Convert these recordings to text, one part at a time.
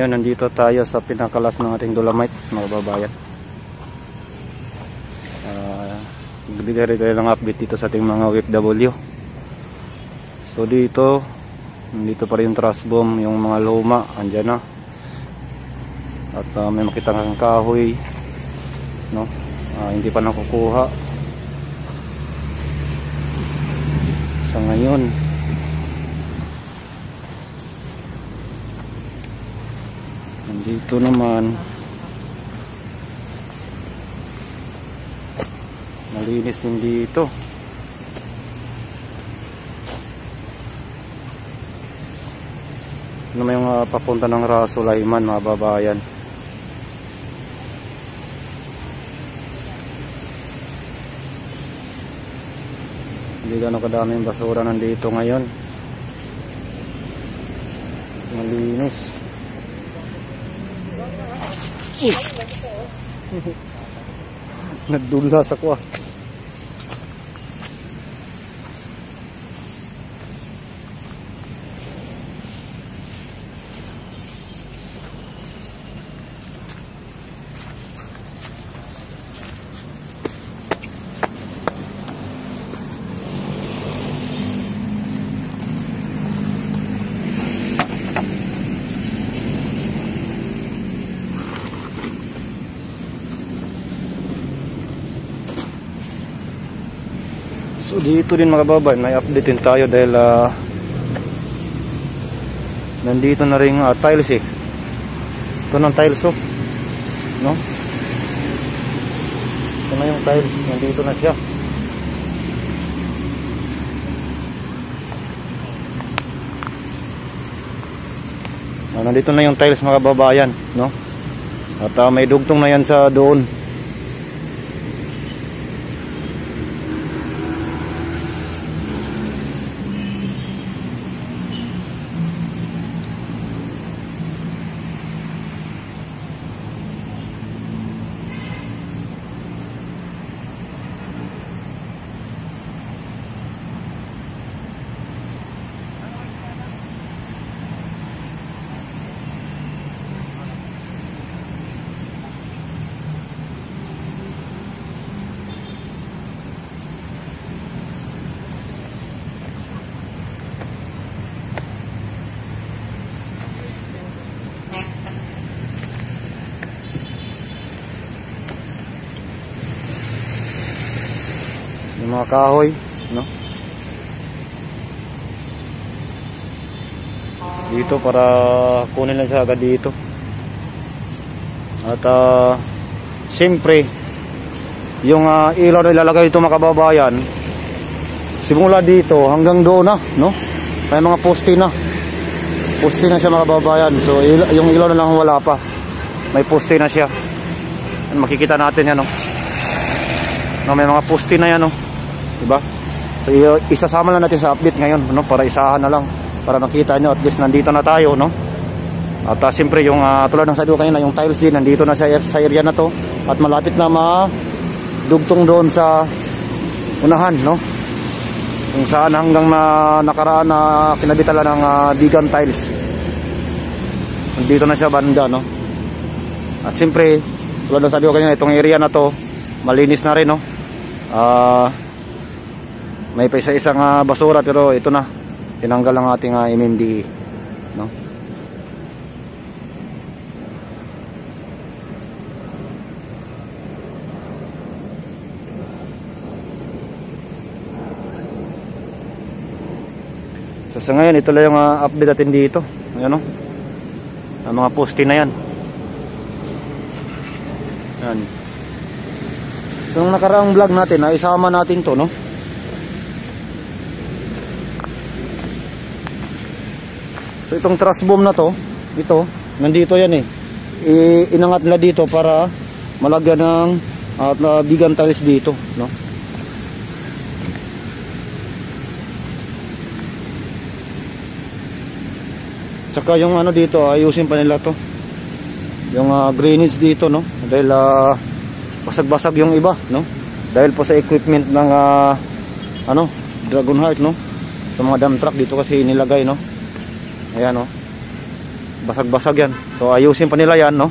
ngayon nandito tayo sa pinakalas ng ating dolomite, mga kababayan. Bibigay rin tayo ng update dito sa ating mga OFW. So dito pa rin yung truss bomb, yung mga luma andyan na. At may makita ng kahoy, no? Hindi pa nakukuha sa ngayon. Nandito naman malinis din dito. Ano may yung papunta ng Rasulaiman, mga babayan. Hindi gano'ng kadaming basura nandito ngayon. Malinis. Nadulas ako. So dito din, mga kababayan, may update din tayo dahil nandito na rin tiles eh. Ito ng tiles, oh, no? Ito na yung tiles, nandito na siya. Nandito na yung tiles, mga kababayan, no? At may dugtong na yan sa doon. Yung mga kahoy, no? Dito para kunin lang siya agad dito. At siyempre yung ilaw na ilalagay dito, mga kababayan, simula dito hanggang doon na, no? May mga poste na. Poste na siya, mga kababayan. So yung ilaw na lang wala pa. May poste na siya. Makikita natin yan, no? No, may mga poste na yan, no? Diba? So isasama lang natin sa update ngayon, no? Para isahan na lang, para makita nyo at least nandito na tayo, no? At siyempre yung tulad ng sabi ko kanina, yung tiles din nandito na sa area na to. At malapit na madugtong doon sa unahan, no? Kung saan hanggang nakaraan na kinabitala ng vegan tiles. Nandito na siya banda, no? At siyempre tulad ng sabi ko kanina, itong area na to malinis na rin, no? May pa isa-isang basura, pero ito na, tinanggal ang ating MMDA, no? So sa ngayon, ito lang yung update natin dito. Ayan, no? Ang mga poste na yan. Yan. So nung nakaraang vlog natin, isama natin to, no? So itong truss bomb na to, ito, nandito yan eh. Inangat nila dito para malagyan ng vegan tiles dito, no? Tsaka yung ano dito, ayusin pa nila to. Yung drainage dito, no? Dahil basag-basag yung iba, no? Dahil po sa equipment ng Dragon Heart, no? Sa mga dump truck dito kasi nilagay, no? Ayan, no? basag-basag yan. So ayusin pa nila yan, no?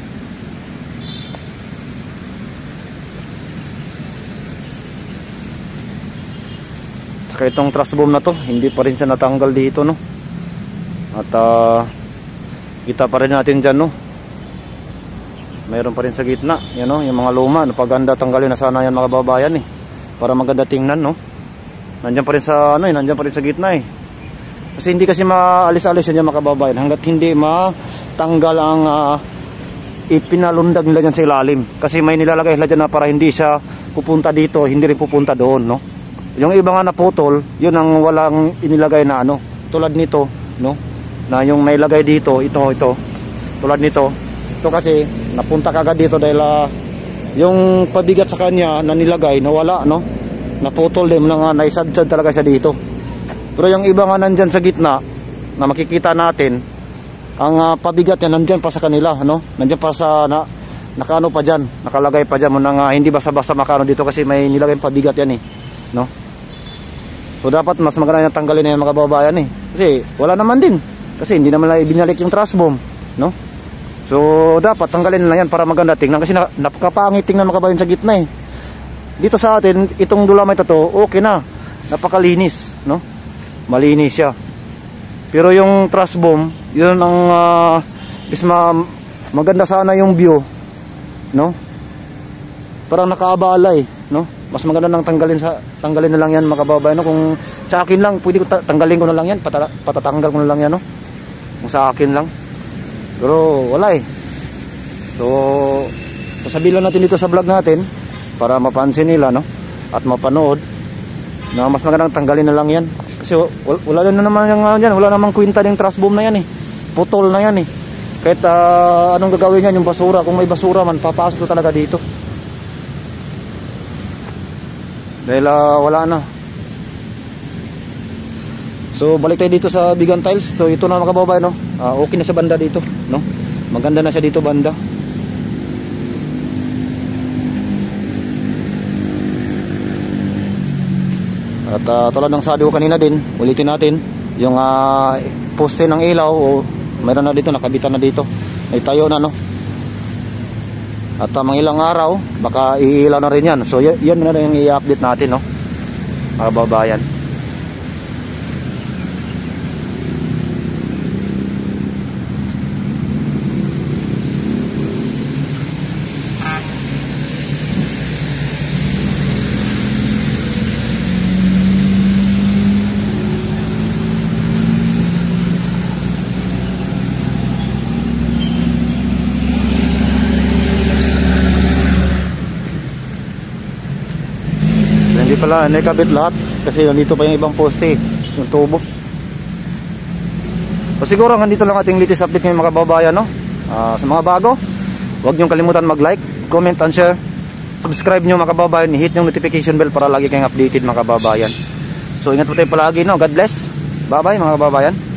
Saka itong truss boom na to, hindi pa rin siya natanggal dito, no? At kita pa rin natin dyan, no? Mayroon pa rin sa gitna, yan, no? Yung mga luma, napaganda tanggalin na sana yan mga kababayan, eh, para maganda tingnan, no? Nandiyan pa rin sa nandiyan pa rin sa gitna, eh. Kasi hindi kasi maalis-alis yan mga kababayan hangga't hindi matanggal ang ipinalundag nila dyan sa ilalim. Kasi may nilalagay nila dyan na para hindi siya pupunta dito, hindi rin pupunta doon, no? Yung iba nga naputol, yun ang walang inilagay na tulad nito, no? Na yung nailagay dito, ito, tulad nito. Ito kasi napunta kagad dito dahil yung pabigat sa kanya na nilagay nawala, no? Naputol din na naisadsad talaga siya dito. Pero yung iba nga nandyan sa gitna na makikita natin, ang pabigat yan nandyan pa sa kanila, no? Nandyan pa sa nakano pa dyan, nakalagay pa dyan mo na hindi basta-basta makano dito kasi may nilagay pabigat yan, eh, no? So dapat mas maganda na tanggalin na yan mga kababayan, eh. Kasi wala naman din. Kasi hindi naman lang ibinalik yung truss boom, no? So dapat tanggalin na yan para maganda tingnan. Kasi napakapangit tingnan mga kababayan sa gitna, eh. Dito sa atin, itong Dolomite to, okay na. Napakalinis, no? Malinis siya. Pero yung truss boom, yun ang maganda sana yung view, no? Parang nakaabala, eh, no? Mas maganda nang tanggalin na lang yan mga kababayan, no? Kung sa akin lang, pwede ko tanggalin ko na lang yan, patatanggal ko na lang yan, no? Kung sa akin lang. Pero wala, eh. So sasabihin lang natin dito sa vlog natin para mapansin nila, no? At mapanood na mas magandang tanggalin na lang yan. Kasi wala na naman yan, wala namang kwenta yung truss boom na yan, eh. Putol na yan, eh. Kahit anong gagawin yan, yung basura, kung may basura man, papasok ko talaga dito. Dahil wala na. So balik tayo dito sa Bigan Tiles. So ito na mga kababayan, no? Okay na sa banda dito, no? Maganda na siya dito banda. At tulad ng sabi ko kanina din, ulitin natin yung poste ng ilaw, o mayroon na dito, nakabitan na dito, may tayo na, no? At mga ilang araw baka iilaw na rin yan. So yan na yung i-update natin, no, mga babayan. Hindi pala nakabit lahat kasi nandito pa yung ibang poste, yung tubo. So siguro nandito lang ating latest update ngayon mga kababayan, no? Sa mga bago, huwag niyong kalimutan mag-like, comment and share. Subscribe niyo mga kababayan, hit yung notification bell para lagi kayong updated mga kababayan. So ingat po tayo palagi, no? God bless. Bye bye mga kababayan.